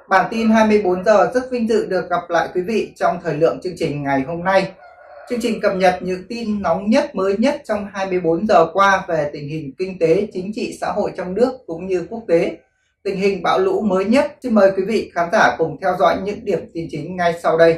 Bản tin 24 giờ rất vinh dự được gặp lại quý vị trong thời lượng chương trình ngày hôm nay. Chương trình cập nhật những tin nóng nhất mới nhất trong 24 giờ qua về tình hình kinh tế, chính trị, xã hội trong nước cũng như quốc tế. Tình hình bão lũ mới nhất. Xin mời quý vị khán giả cùng theo dõi những điểm tin chính ngay sau đây.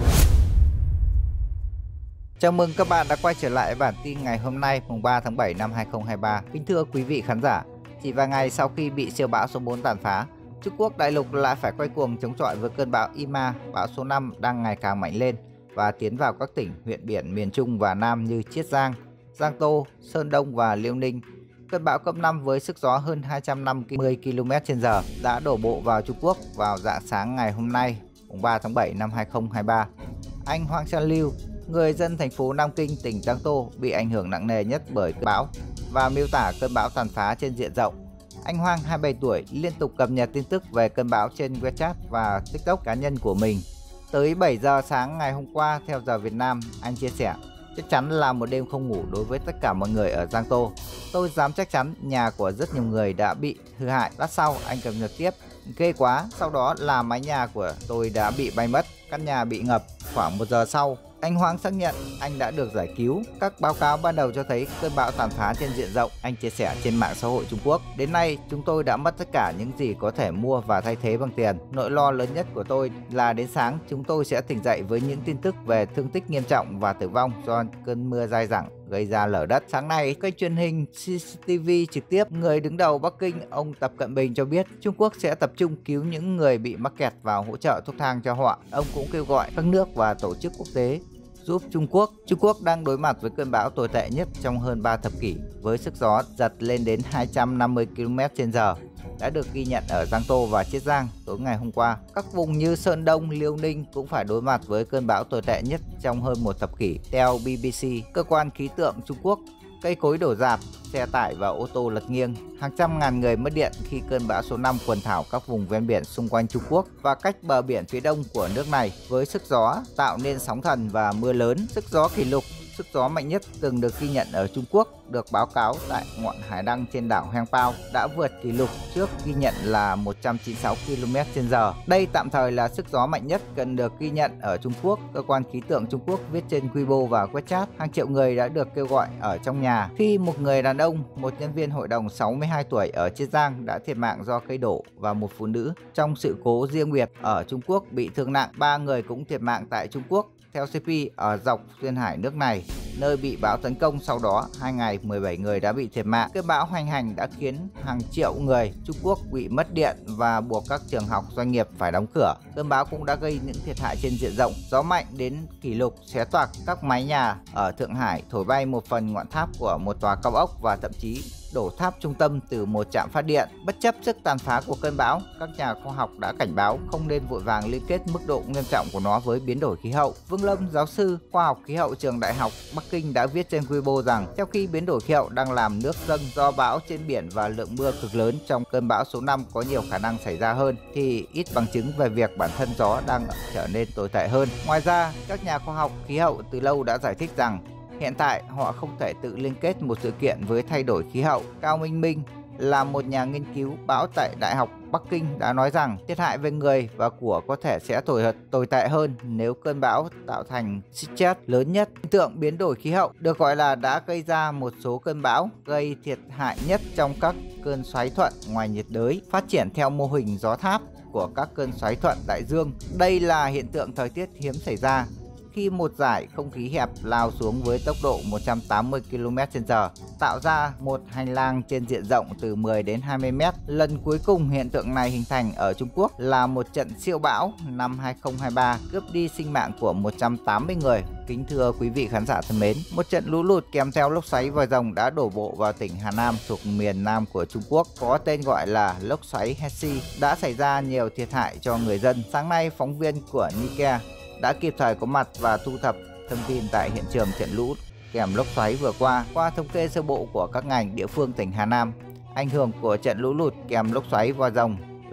Chào mừng các bạn đã quay trở lại bản tin ngày hôm nay mùng 3 tháng 7 năm 2023. Kính thưa quý vị khán giả, chỉ vài ngày sau khi bị siêu bão số 4 tàn phá, Trung Quốc đại lục lại phải quay cuồng chống chọi với cơn bão Ima, bão số 5 đang ngày càng mạnh lên và tiến vào các tỉnh, huyện biển miền Trung và Nam như Chiết Giang, Giang Tô, Sơn Đông và Liêu Ninh. Cơn bão cấp 5 với sức gió hơn 250 km/h đã đổ bộ vào Trung Quốc vào rạng sáng ngày hôm nay, mùng 3 tháng 7 năm 2023. Anh Hoàng San Liu, người dân thành phố Nam Kinh, tỉnh Giang Tô bị ảnh hưởng nặng nề nhất bởi cơn bão và miêu tả cơn bão tàn phá trên diện rộng. Anh Hoàng, 27 tuổi, liên tục cập nhật tin tức về cơn bão trên WeChat và TikTok cá nhân của mình. Tới 7 giờ sáng ngày hôm qua theo giờ Việt Nam, anh chia sẻ: chắc chắn là một đêm không ngủ đối với tất cả mọi người ở Giang Tô. Tôi dám chắc chắn nhà của rất nhiều người đã bị hư hại. Lát sau anh cập nhật tiếp: ghê quá, sau đó là mái nhà của tôi đã bị bay mất, căn nhà bị ngập. Khoảng 1 giờ sau, anh Hoàng xác nhận anh đã được giải cứu. Các báo cáo ban đầu cho thấy cơn bão tàn phá trên diện rộng. Anh chia sẻ trên mạng xã hội Trung Quốc: đến nay chúng tôi đã mất tất cả những gì có thể mua và thay thế bằng tiền. Nỗi lo lớn nhất của tôi là đến sáng chúng tôi sẽ tỉnh dậy với những tin tức về thương tích nghiêm trọng và tử vong do cơn mưa dai dẳng gây ra lở đất. Sáng nay, kênh truyền hình CCTV trực tiếp, người đứng đầu Bắc Kinh, ông Tập Cận Bình cho biết Trung Quốc sẽ tập trung cứu những người bị mắc kẹt và hỗ trợ thuốc thang cho họ. Ông cũng kêu gọi các nước và tổ chức quốc tế giúp Trung Quốc. Trung Quốc đang đối mặt với cơn bão tồi tệ nhất trong hơn 3 thập kỷ với sức gió giật lên đến 250 km/h đã được ghi nhận ở Giang Tô và Chiết Giang tối ngày hôm qua. Các vùng như Sơn Đông, Liêu Ninh cũng phải đối mặt với cơn bão tồi tệ nhất trong hơn một thập kỷ. Theo BBC, cơ quan khí tượng Trung Quốc, cây cối đổ rạp, xe tải và ô tô lật nghiêng, hàng trăm ngàn người mất điện khi cơn bão số 5 quần thảo các vùng ven biển xung quanh Trung Quốc và cách bờ biển phía đông của nước này, với sức gió tạo nên sóng thần và mưa lớn. Sức gió kỷ lục, sức gió mạnh nhất từng được ghi nhận ở Trung Quốc được báo cáo tại ngọn hải đăng trên đảo Hangpao đã vượt kỷ lục trước ghi nhận là 196 km/h. Đây tạm thời là sức gió mạnh nhất cần được ghi nhận ở Trung Quốc. Cơ quan khí tượng Trung Quốc viết trên Weibo và WeChat, hàng triệu người đã được kêu gọi ở trong nhà khi một người đàn ông, một nhân viên hội đồng 62 tuổi ở Chiết Giang đã thiệt mạng do cây đổ và một phụ nữ trong sự cố riêng biệt ở Trung Quốc bị thương nặng. 3 người cũng thiệt mạng tại Trung Quốc theo CP ở dọc duyên hải nước này, nơi bị bão tấn công. Sau đó 2 ngày, 17 người đã bị thiệt mạng. Cơn bão hoành hành đã khiến hàng triệu người Trung Quốc bị mất điện và buộc các trường học, doanh nghiệp phải đóng cửa. Cơn bão cũng đã gây những thiệt hại trên diện rộng. Gió mạnh đến kỷ lục xé toạc các mái nhà ở Thượng Hải, thổi bay một phần ngọn tháp của một tòa cao ốc và thậm chí đổ tháp trung tâm từ một trạm phát điện. Bất chấp sức tàn phá của cơn bão, các nhà khoa học đã cảnh báo không nên vội vàng liên kết mức độ nghiêm trọng của nó với biến đổi khí hậu. Vương Lâm, giáo sư khoa học khí hậu trường Đại học Bắc Kinh đã viết trên Weibo rằng trong khi biến đổi khí hậu đang làm nước dâng do bão trên biển và lượng mưa cực lớn trong cơn bão số 5 có nhiều khả năng xảy ra hơn, thì ít bằng chứng về việc bản thân gió đang trở nên tồi tệ hơn. Ngoài ra, các nhà khoa học khí hậu từ lâu đã giải thích rằng hiện tại họ không thể tự liên kết một sự kiện với thay đổi khí hậu. Cao Minh Minh là một nhà nghiên cứu bão tại Đại học Bắc Kinh đã nói rằng thiệt hại về người và của có thể sẽ tồi tệ hơn nếu cơn bão tạo thành stress lớn nhất. Hiện tượng biến đổi khí hậu được gọi là đã gây ra một số cơn bão gây thiệt hại nhất trong các cơn xoáy thuận ngoài nhiệt đới phát triển theo mô hình gió tháp của các cơn xoáy thuận đại dương. Đây là hiện tượng thời tiết hiếm xảy ra khi một dải không khí hẹp lao xuống với tốc độ 180 km/h, tạo ra một hành lang trên diện rộng từ 10 đến 20 mét. Lần cuối cùng hiện tượng này hình thành ở Trung Quốc là một trận siêu bão năm 2023 cướp đi sinh mạng của 180 người. Kính thưa quý vị khán giả thân mến, một trận lũ lụt kèm theo lốc xoáy vòi rồng đã đổ bộ vào tỉnh Hà Nam thuộc miền Nam của Trung Quốc, có tên gọi là lốc xoáy Hexi, đã xảy ra nhiều thiệt hại cho người dân. Sáng nay, phóng viên của Nikkei đã kịp thời có mặt và thu thập thông tin tại hiện trường trận lũ kèm lốc xoáy vừa qua. Qua thống kê sơ bộ của các ngành địa phương tỉnh Hà Nam, ảnh hưởng của trận lũ lụt kèm lốc xoáy vòi rồng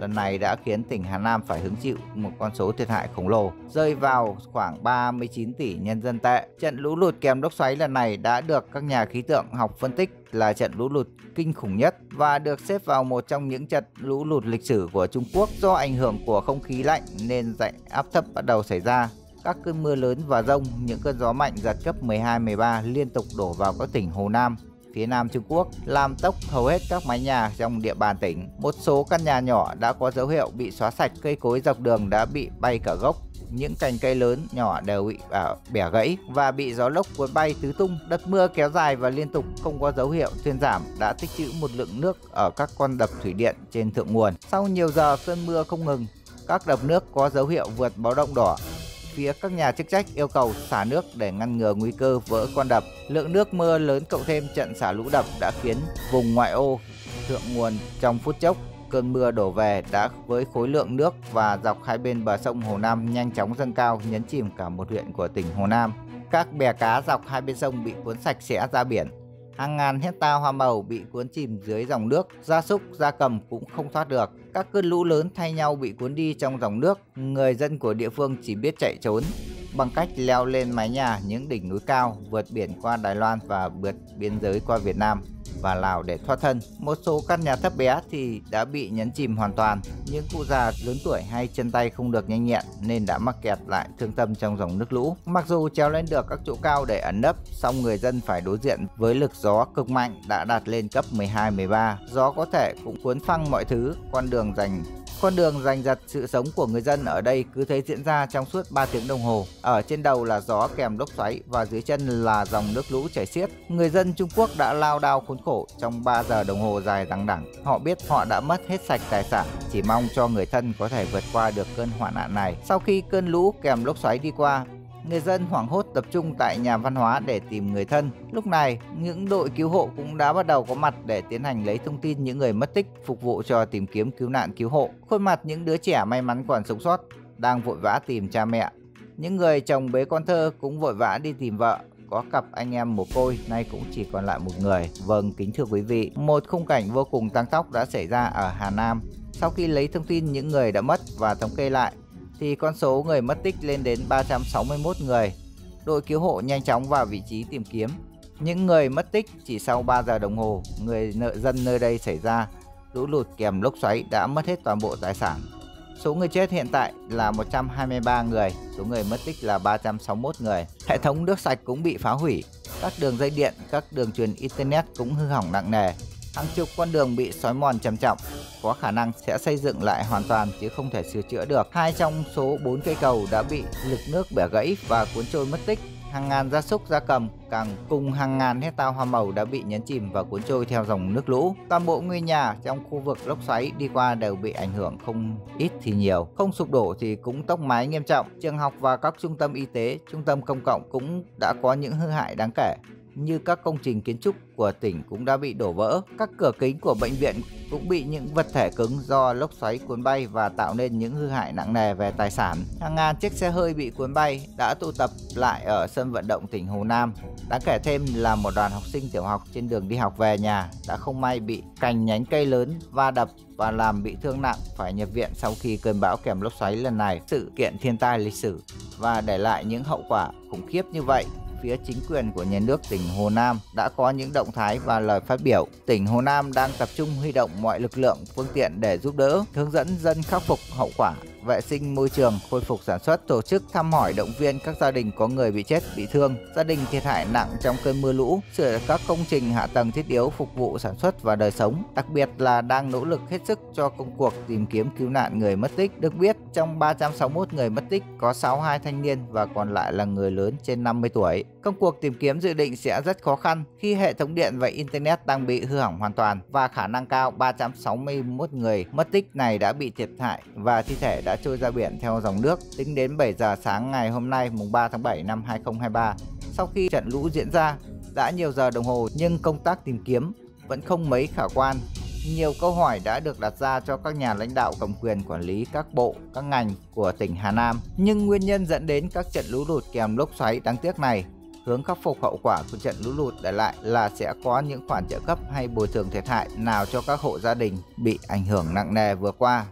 lần này đã khiến tỉnh Hà Nam phải hứng chịu một con số thiệt hại khổng lồ, rơi vào khoảng 39 tỷ nhân dân tệ. Trận lũ lụt kèm lốc xoáy lần này đã được các nhà khí tượng học phân tích là trận lũ lụt kinh khủng nhất và được xếp vào một trong những trận lũ lụt lịch sử của Trung Quốc. Do ảnh hưởng của không khí lạnh nên dạnh áp thấp bắt đầu xảy ra. Các cơn mưa lớn và dông, những cơn gió mạnh giật cấp 12, 13 liên tục đổ vào các tỉnh Hồ Nam, phía Nam Trung Quốc, làm tốc hầu hết các mái nhà trong địa bàn tỉnh. Một số căn nhà nhỏ đã có dấu hiệu bị xóa sạch, cây cối dọc đường đã bị bay cả gốc. Những cành cây lớn nhỏ đều bị bẻ gãy và bị gió lốc cuốn bay tứ tung. Đợt mưa kéo dài và liên tục không có dấu hiệu thuyên giảm đã tích trữ một lượng nước ở các con đập thủy điện trên thượng nguồn. Sau nhiều giờ cơn mưa không ngừng, các đập nước có dấu hiệu vượt báo động đỏ. Phía các nhà chức trách yêu cầu xả nước để ngăn ngừa nguy cơ vỡ con đập. Lượng nước mưa lớn cộng thêm trận xả lũ đập đã khiến vùng ngoại ô thượng nguồn trong phút chốc cơn mưa đổ về đã với khối lượng nước và dọc hai bên bờ sông Hồ Nam nhanh chóng dâng cao, nhấn chìm cả một huyện của tỉnh Hồ Nam. Các bè cá dọc hai bên sông bị cuốn sạch sẽ ra biển. Hàng ngàn hecta hoa màu bị cuốn chìm dưới dòng nước, gia súc, gia cầm cũng không thoát được. Các cơn lũ lớn thay nhau bị cuốn đi trong dòng nước, người dân của địa phương chỉ biết chạy trốn bằng cách leo lên mái nhà những đỉnh núi cao, vượt biển qua Đài Loan và vượt biên giới qua Việt Nam và Lào để thoát thân. Một số căn nhà thấp bé thì đã bị nhấn chìm hoàn toàn. Những cụ già lớn tuổi hay chân tay không được nhanh nhẹn nên đã mắc kẹt lại thương tâm trong dòng nước lũ. Mặc dù trèo lên được các chỗ cao để ẩn nấp, song người dân phải đối diện với lực gió cực mạnh đã đạt lên cấp 12, 13. Gió có thể cũng cuốn phăng mọi thứ, con đường giành giật sự sống của người dân ở đây cứ thế diễn ra trong suốt 3 tiếng đồng hồ. Ở trên đầu là gió kèm lốc xoáy và dưới chân là dòng nước lũ chảy xiết. Người dân Trung Quốc đã lao đao khốn khổ trong 3 giờ đồng hồ dài đằng đẵng. Họ biết họ đã mất hết sạch tài sản, chỉ mong cho người thân có thể vượt qua được cơn hoạn nạn này. Sau khi cơn lũ kèm lốc xoáy đi qua, người dân hoảng hốt tập trung tại nhà văn hóa để tìm người thân. Lúc này, những đội cứu hộ cũng đã bắt đầu có mặt để tiến hành lấy thông tin những người mất tích, phục vụ cho tìm kiếm cứu nạn cứu hộ. Khuôn mặt những đứa trẻ may mắn còn sống sót đang vội vã tìm cha mẹ. Những người chồng bế con thơ cũng vội vã đi tìm vợ. Có cặp anh em mồ côi nay cũng chỉ còn lại một người. Vâng, kính thưa quý vị, một khung cảnh vô cùng tăng tóc đã xảy ra ở Hà Nam. Sau khi lấy thông tin những người đã mất và thống kê lại, thì con số người mất tích lên đến 361 người. Đội cứu hộ nhanh chóng vào vị trí tìm kiếm. Những người mất tích chỉ sau 3 giờ đồng hồ, người dân nơi đây xảy ra lũ lụt kèm lốc xoáy đã mất hết toàn bộ tài sản. Số người chết hiện tại là 123 người, số người mất tích là 361 người. Hệ thống nước sạch cũng bị phá hủy, các đường dây điện, các đường truyền internet cũng hư hỏng nặng nề. Hàng chục con đường bị xói mòn trầm trọng, có khả năng sẽ xây dựng lại hoàn toàn chứ không thể sửa chữa được. 2 trong số 4 cây cầu đã bị lực nước bẻ gãy và cuốn trôi mất tích. Hàng ngàn gia súc gia cầm cùng hàng ngàn hecta hoa màu đã bị nhấn chìm và cuốn trôi theo dòng nước lũ. Toàn bộ ngôi nhà trong khu vực lốc xoáy đi qua đều bị ảnh hưởng, không ít thì nhiều. Không sụp đổ thì cũng tốc mái nghiêm trọng. Trường học và các trung tâm y tế, trung tâm công cộng cũng đã có những hư hại đáng kể, như các công trình kiến trúc của tỉnh cũng đã bị đổ vỡ. Các cửa kính của bệnh viện cũng bị những vật thể cứng do lốc xoáy cuốn bay và tạo nên những hư hại nặng nề về tài sản. Hàng ngàn chiếc xe hơi bị cuốn bay đã tụ tập lại ở sân vận động tỉnh Hồ Nam. Đáng kể thêm là một đoàn học sinh tiểu học trên đường đi học về nhà đã không may bị cành nhánh cây lớn va đập và làm bị thương nặng, phải nhập viện sau khi cơn bão kèm lốc xoáy lần này sự kiện thiên tai lịch sử và để lại những hậu quả khủng khiếp như vậy. Phía chính quyền của nhà nước tỉnh Hồ Nam đã có những động thái và lời phát biểu. Tỉnh Hồ Nam đang tập trung huy động mọi lực lượng, phương tiện để giúp đỡ, hướng dẫn dân khắc phục hậu quả, vệ sinh môi trường, khôi phục sản xuất, tổ chức thăm hỏi động viên các gia đình có người bị chết, bị thương, gia đình thiệt hại nặng trong cơn mưa lũ, sửa các công trình hạ tầng thiết yếu phục vụ sản xuất và đời sống. Đặc biệt là đang nỗ lực hết sức cho công cuộc tìm kiếm cứu nạn người mất tích. Được biết, trong 361 người mất tích có 62 thanh niên và còn lại là người lớn trên 50 tuổi. Công cuộc tìm kiếm dự định sẽ rất khó khăn khi hệ thống điện và internet đang bị hư hỏng hoàn toàn và khả năng cao 361 người mất tích này đã bị thiệt hại và thi thể đã trôi ra biển theo dòng nước. Tính đến 7 giờ sáng ngày hôm nay mùng 3 tháng 7 năm 2023, sau khi trận lũ diễn ra đã nhiều giờ đồng hồ nhưng công tác tìm kiếm vẫn không mấy khả quan. Nhiều câu hỏi đã được đặt ra cho các nhà lãnh đạo cầm quyền quản lý các bộ, các ngành của tỉnh Hà Nam. Nhưng nguyên nhân dẫn đến các trận lũ lụt kèm lốc xoáy đáng tiếc này, hướng khắc phục hậu quả của trận lũ lụt để lại là sẽ có những khoản trợ cấp hay bồi thường thiệt hại nào cho các hộ gia đình bị ảnh hưởng nặng nề vừa qua.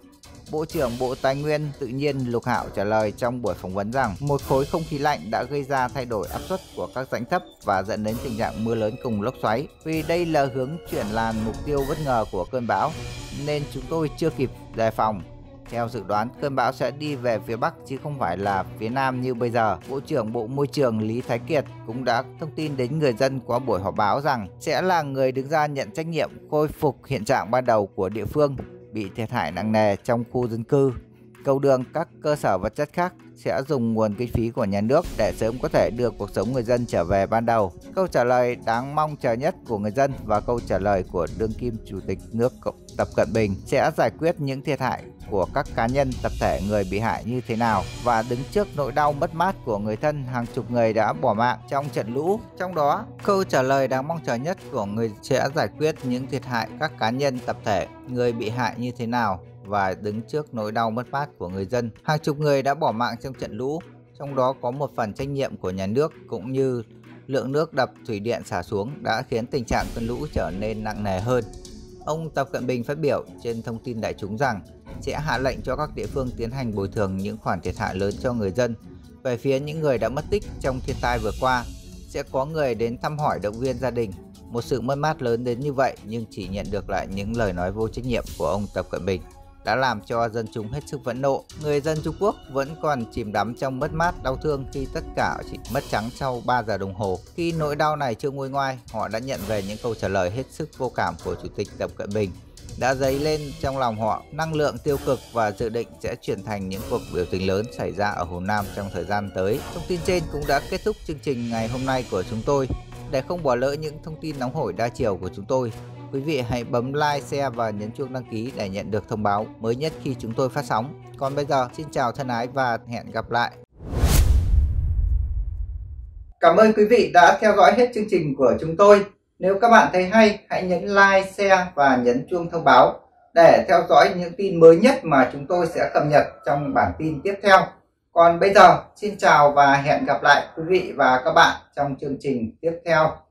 Bộ trưởng Bộ Tài nguyên Tự nhiên Lục Hạo trả lời trong buổi phỏng vấn rằng một khối không khí lạnh đã gây ra thay đổi áp suất của các rãnh thấp và dẫn đến tình trạng mưa lớn cùng lốc xoáy. Vì đây là hướng chuyển làn mục tiêu bất ngờ của cơn bão nên chúng tôi chưa kịp đề phòng. Theo dự đoán, cơn bão sẽ đi về phía Bắc chứ không phải là phía Nam như bây giờ. Bộ trưởng Bộ Môi trường Lý Thái Kiệt cũng đã thông tin đến người dân qua buổi họp báo rằng sẽ là người đứng ra nhận trách nhiệm khôi phục hiện trạng ban đầu của địa phương bị thiệt hại nặng nề trong khu dân cư, cầu đường, các cơ sở vật chất khác, sẽ dùng nguồn kinh phí của nhà nước để sớm có thể đưa cuộc sống người dân trở về ban đầu. Câu trả lời đáng mong chờ nhất của người dân và câu trả lời của đương kim Chủ tịch nước Tập Cận Bình sẽ giải quyết những thiệt hại của các cá nhân, tập thể người bị hại như thế nào và đứng trước nỗi đau mất mát của người thân hàng chục người đã bỏ mạng trong trận lũ. Trong đó, câu trả lời đáng mong chờ nhất của người sẽ giải quyết những thiệt hại các cá nhân, tập thể người bị hại như thế nào và đứng trước nỗi đau mất mát của người dân. Hàng chục người đã bỏ mạng trong trận lũ, trong đó có một phần trách nhiệm của nhà nước cũng như lượng nước đập thủy điện xả xuống đã khiến tình trạng cơn lũ trở nên nặng nề hơn. Ông Tập Cận Bình phát biểu trên thông tin đại chúng rằng sẽ hạ lệnh cho các địa phương tiến hành bồi thường những khoản thiệt hại lớn cho người dân. Về phía những người đã mất tích trong thiên tai vừa qua, sẽ có người đến thăm hỏi động viên gia đình. Một sự mất mát lớn đến như vậy nhưng chỉ nhận được lại những lời nói vô trách nhiệm của ông Tập Cận Bình đã làm cho dân chúng hết sức phẫn nộ. Người dân Trung Quốc vẫn còn chìm đắm trong mất mát đau thương khi tất cả chỉ mất trắng sau 3 giờ đồng hồ. Khi nỗi đau này chưa nguôi ngoai, họ đã nhận về những câu trả lời hết sức vô cảm của Chủ tịch Tập Cận Bình, đã dấy lên trong lòng họ năng lượng tiêu cực và dự định sẽ chuyển thành những cuộc biểu tình lớn xảy ra ở Hồ Nam trong thời gian tới. Thông tin trên cũng đã kết thúc chương trình ngày hôm nay của chúng tôi. Để không bỏ lỡ những thông tin nóng hổi đa chiều của chúng tôi, quý vị hãy bấm like, share và nhấn chuông đăng ký để nhận được thông báo mới nhất khi chúng tôi phát sóng. Còn bây giờ, xin chào thân ái và hẹn gặp lại. Cảm ơn quý vị đã theo dõi hết chương trình của chúng tôi. Nếu các bạn thấy hay, hãy nhấn like, share và nhấn chuông thông báo để theo dõi những tin mới nhất mà chúng tôi sẽ cập nhật trong bản tin tiếp theo. Còn bây giờ, xin chào và hẹn gặp lại quý vị và các bạn trong chương trình tiếp theo.